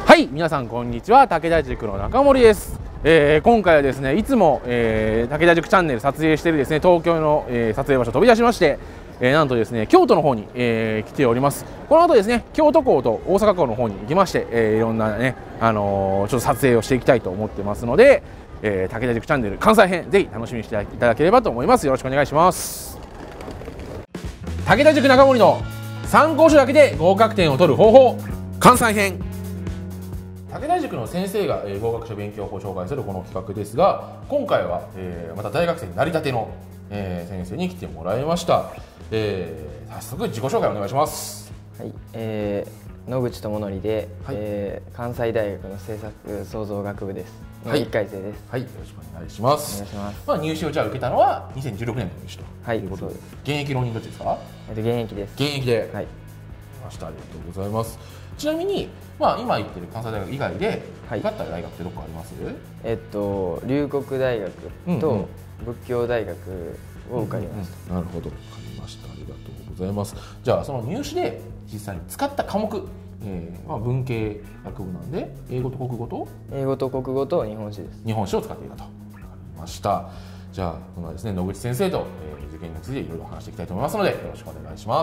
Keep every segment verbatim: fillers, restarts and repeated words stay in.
はい、皆さんこんにちは。武田塾の中森です。えー、今回はですね、いつも、えー、武田塾チャンネル撮影しているですね、東京の、えー、撮影場所飛び出しまして、えー、なんとですね、京都の方に、えー、来ております。この後ですね、京都港と大阪港の方に行きまして、えー、いろんなね、あのー、ちょっと撮影をしていきたいと思ってますので、えー、武田塾チャンネル関西編、ぜひ楽しみにしていただければと思います。よろしくお願いします。武田塾中森の参考書だけで合格点を取る方法関西編。武田塾の先生が、えー、合格者勉強法を紹介するこの企画ですが、今回は、えー、また大学生になりたての、えー、先生に来てもらいました。えー、早速自己紹介お願いします。 はい、えー、野口智則で、 はい、 えー、関西大学の政策創造学部です。 はい、 いっかい生です。 はい、よろしくお願いします。 お願いします。 まあ入試をじゃあ受けたのはにせんじゅうろくねんの入試とはいいうことで、 そうです。 現役浪人どっちですか？ えっと現役です。 現役で、 はい。 ました。ありがとうございます。ちなみに、まあ、今行ってる関西大学以外で受かった大学ってどこあります？ えっと龍谷大学と仏教大学を受かりました。 なるほど、分かりました。ありがとうございます。じゃあその入試で実際に使った科目、えーまあ、文系学部なんで英語と国語と英語と国語と日本史です。 日本史を使っていたと。分かりました。じゃあ今はですね、野口先生と、えー、受験についていろいろ話していきたいと思いますのでよろしくお願いします。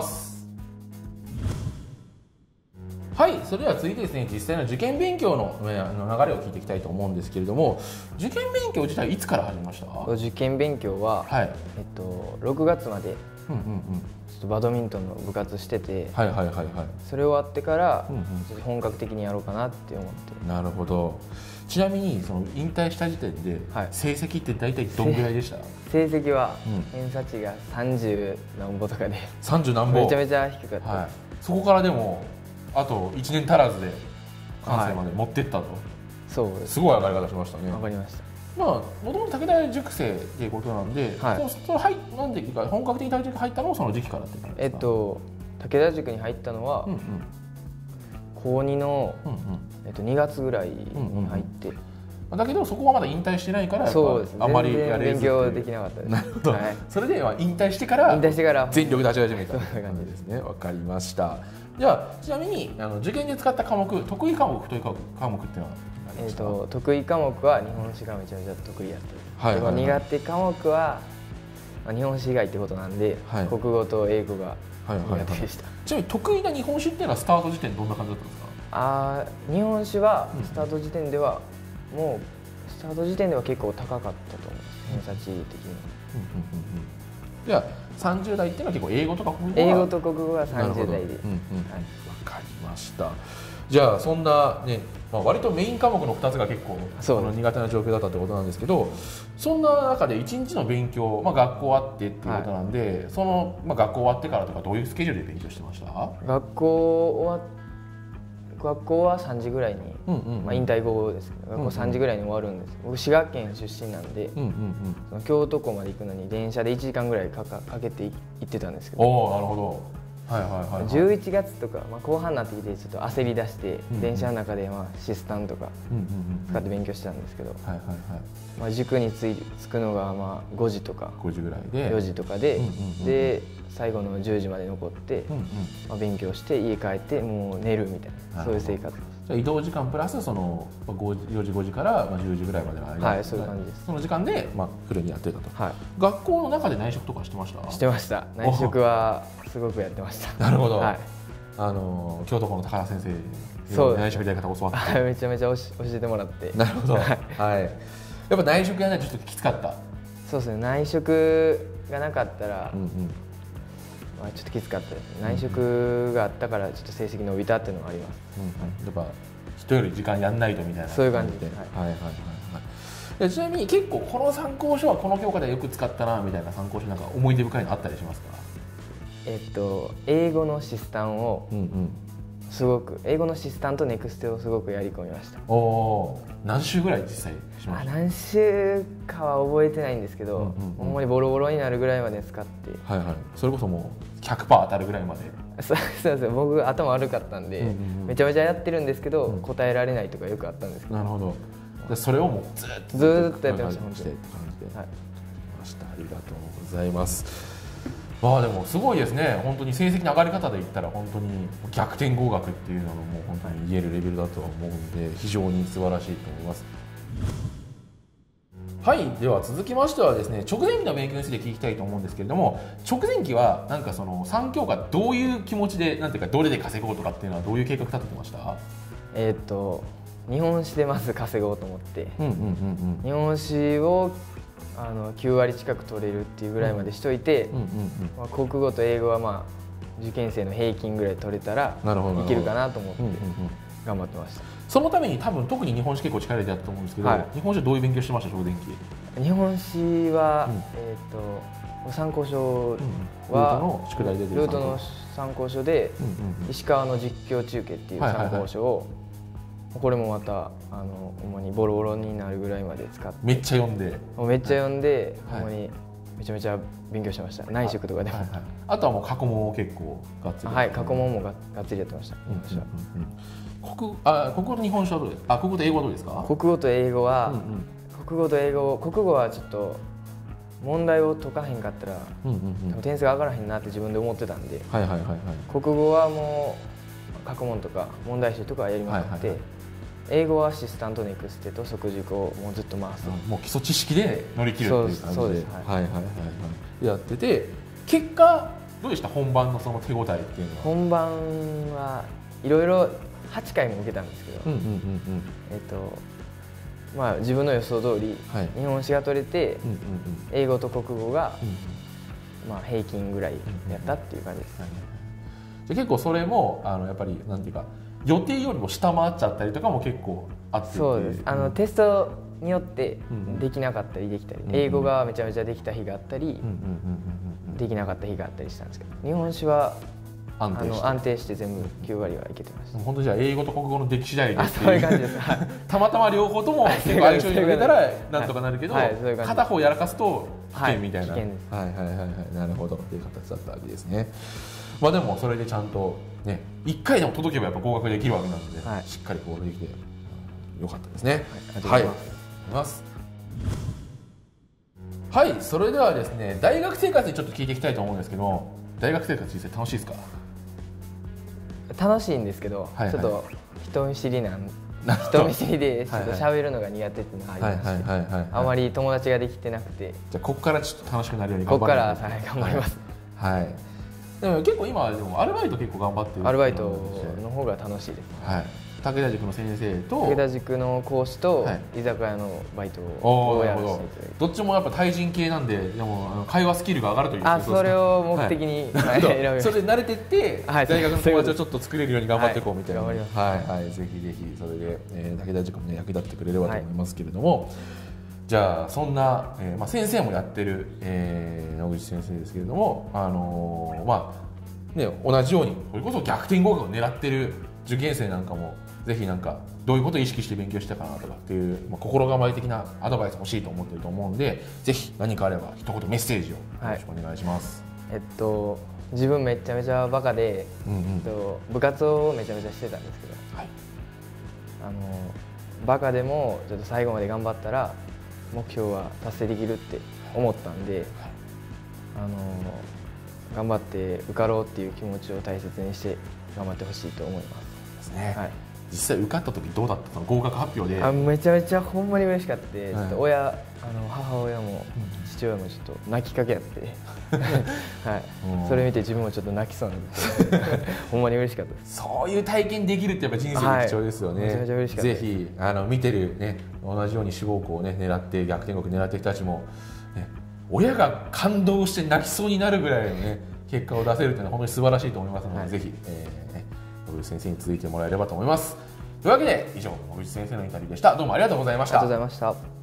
はい、それでは続いてですね、実際の受験勉強の流れを聞いていきたいと思うんですけれども、受験勉強自体いつから始めました？ 受験勉強は、はい、えっとろくがつまでちょっとバドミントンの部活してて、はいはいはいはい、それ終わってから、うんうん、本格的にやろうかなって思って。 なるほど。ちなみにその引退した時点で、はい、成績って大体どんぐらいでした？ 成績は、うん、偏差値がさんじゅう何歩とかでさんじゅう何歩、 めちゃめちゃ低かった、はい、 そこからでもあといちねん足らずで関西まで持ってったと、はい、 そうです。 すごい上がり方しましたね。 上がりました。 まあもともと武田塾生っていうことなんで、はい、そのはいなんでか本格的に武田塾入ったのもその時期からってことですか？ えっと武田塾に入ったのは、うんうん、こうにの、うんうん、えっとにがつぐらいに入って、うんうんうん、 だけどそこはまだ引退してないからそうです、 あんまりやれず勉強できなかったです。 なるほど、はい、それでは引退してから引退してから全力で立ち始めたという感じですね。わかりました。じゃあちなみにあの受験で使った科目、得意科目不得意科目っていうのは何ですか？えーと得意科目は日本史がめちゃめちゃ得意やったです。はいはいはい、苦手科目は、まあ、日本史以外ってことなんで、はい、国語と英語が苦手でした。はいはいはい、 ちなみに得意な日本史っていうのはスタート時点どんな感じだったんですか？あ日本史はスタート時点では、うん、もうスタート時点では結構高かったと思います、偏差値的には。 じゃあさんじゅう代っていうのは結構英語とか国語は英語と国語はさんじゅう代で。分かりました。じゃあそんなね、まあ、割とメイン科目のふたつが結構その苦手な状況だったってことなんですけど、そんな中でいちにちの勉強、まあ、学校あってっていうことなんで、はい、その、まあ、学校終わってからとかどういうスケジュールで勉強してました？ 学校終わ学校はさんじぐらいに、まあ、引退後ですけど学校さんじぐらいに終わるんです。僕滋賀県出身なんで、その京都港まで行くのに電車でいちじかんぐらいかかかけて行ってたんですけど、 おー、なるほど。はいはいはいはい、 じゅういちがつとか、まあ、後半になってきてちょっと焦り出して、うんうん、電車の中でまあシスタンとか使って勉強してたんですけど、塾に着くのがまあごじとかごじぐらいでよじとかで、で最後のじゅうじまで残って、うんうん、まあ、勉強して家帰ってもう寝るみたいな、そういう生活です。 じゃあ移動時間プラスそのよじごじからじゅうじぐらいまでの間、 はい、そういう感じです。 その時間でまあフルにやってたと、はい、学校の中で内職とかしてました？ してました。内職はすごくやってました。 なるほど、はい、あの京都校の高田先生そう内職やり方を教わってめちゃめちゃ教えてもらって。 なるほど、はい、はい、やっぱ内職やらないとちょっときつかった？ そうですね、内職がなかったら、うんうん、まあ、ちょっときつかったです。内職があったからちょっと成績伸びたっていうのがあります。 うんうん、やっぱ人より時間やんないとみたいな。 そういう感じで。はいはいはいはい。ちなみに結構この参考書はこの教科でよく使ったなみたいな参考書なんか思い出深いのあったりしますか？ えっと英語のシスタンをすごく、うんうん、英語のシスタンとネクステをすごくやり込みました。 おお、何週ぐらい実際しました？ あ、何週かは覚えてないんですけど、うんうんうん、ほんまにボロボロになるぐらいまで使って、 はいはい、それこそもう ひゃくパーセント 当たるぐらいまで。 そうですよ、僕頭悪かったんで、うんうんうん、めちゃめちゃやってるんですけど、うん、答えられないとかよくあったんですけど。 なるほど。でそれをもうずっとずっとやってました。本当に。 はい。ました。ありがとうございます。 まあでもすごいですね、本当に成績の上がり方で言ったら本当に逆転合格っていうのも本当に言えるレベルだとは思うので、非常に素晴らしいと思います。はい、では続きましてはですね、直前期の勉強について聞きたいと思うんですけれども、直前期はなんかそのさん教科どういう気持ちで、なんていうかどれで稼ごうとかっていうのはどういう計画立ててました？ えっと日本史でまず稼ごうと思って、日本史をあのきゅう割近く取れるっていうぐらいまでしといて、国語と英語はまあ受験生の平均ぐらい取れたらいけるかなと思って頑張ってました。 そのために多分特に日本史結構力入れてやったと思うんですけど、はい、日本史はどういう勉強してました？直前期。 日本史は、うん、えっと参考書は、うん、ルートの宿題でルートの参考書で、石川の実況中継っていう参考書を、これもまたあの主にボロボロになるぐらいまで使ってめっちゃ読んでめっちゃ読んで、はい、ほんまにめちゃめちゃ勉強してました。内職とかでも、はいはい、 あとはもう過去問を結構がっつり、 はい、過去問もががっつりやってました。 国あ国語と日本史はどうですか？あ、国語と英語はどうですか？ 国語と英語は、うんうん、国語と英語国語はちょっと問題を解かへんかったら、うんうんうん、点数が上がらへんなって自分で思ってたんで、はいはいはいはい、国語はもう過去問とか問題集とかはやりまくって、はいはいはい、英語はアシスタントネクステと即塾をもうずっと回す、 うん、もう基礎知識で乗り切るっていう感じで、そうです、はいはいはいはい、やってて、結果どうでした？本番のその手応えっていうのは。 本番はいろいろはちかいも受けたんですけど、えっとまあ自分の予想通り、はい、日本史が取れて、うんうんうん、英語と国語が、うんうん、まあ平均ぐらいやったっていう感じです。 じゃ結構それもあのやっぱりなんていうか予定よりも下回っちゃったりとかも結構あって、 そうです。あの、うん、テストによってできなかったりできたり、うんうん、英語がめちゃめちゃできた日があったり、できなかった日があったりしたんですけど、日本史は安定して、安定して全部きゅう割はいけてました。 本当じゃあ英語と国語の出来次第でそういう感じです。 たまたま両方とも結構相性に入れたらなんとかなるけど、片方やらかすと危険みたいな、はい、危険です。はいはいはいはい、なるほどっていう形だったわけですね。まあでもそれでちゃんとね、いっかいでも届けばやっぱ合格できるわけなので、はい、しっかり合格できてよかったですね。はい、ありがとうございます。はい、それではですね、大学生活にちょっと聞いていきたいと思うんですけど、大学生活実際楽しいですか？ 楽しいんですけど、はいはい、ちょっと人見知りなん人見知りでちょっと喋るのが苦手っていうのがありまして、あまり友達ができてなくて、 じゃあここからちょっと楽しくなるように頑張って、ここから、はい、頑張ります。 はい。でも結構今でもアルバイト結構頑張ってる。 アルバイトの方が楽しいです。 はい。武田塾の先生と武田塾の講師と居酒屋のバイトをやらせていただいて、 どっちもやっぱ対人系なんで、でも会話スキルが上がるという。 あ、それを目的に選びました。 それで慣れてって、大学の友達をちょっと作れるように頑張っていこうみたいな。はいはい、ぜひぜひそれで武田塾も役立ってくれればと思いますけれども、じゃあそんなまあ先生もやってる野口先生ですけれども、あのまあね、同じようにそれこそ逆転合格を狙ってる受験生なんかもぜひなんかどういうことを意識して勉強したかなとかっていう、まあ、心構え的なアドバイス欲しいと思ってると思うんで、ぜひ何かあれば一言メッセージをよろしくお願いします。 はい、えっと自分めちゃめちゃバカで、うんうん、えっと、部活をめちゃめちゃしてたんですけど、はい、あのバカでもちょっと最後まで頑張ったら目標は達成できるって思ったんで、はい、あの頑張って受かろうっていう気持ちを大切にして頑張ってほしいと思います。 ですね。はい、実際受かった時どうだったの？合格発表で。 あ、めちゃめちゃほんまに嬉しかった。はい、ちょっと親、あの母親も父親もちょっと泣きかけやって、はい、それ見て自分もちょっと泣きそうなんですけど、ほんまに嬉しかったです。 そういう体験できるってやっぱ人生の貴重ですよね。はい、めちゃめちゃ嬉しかった。ぜひあの見てるね、同じように志望校をね狙って逆転合格狙ってる人たちも、ね、親が感動して泣きそうになるぐらいのね結果を出せるというのは本当に素晴らしいと思いますので、はい、ぜひ、えー、野口先生に続いてもらえればと思います。というわけで以上野口先生のインタビューでした。どうもありがとうございました。 ありがとうございました。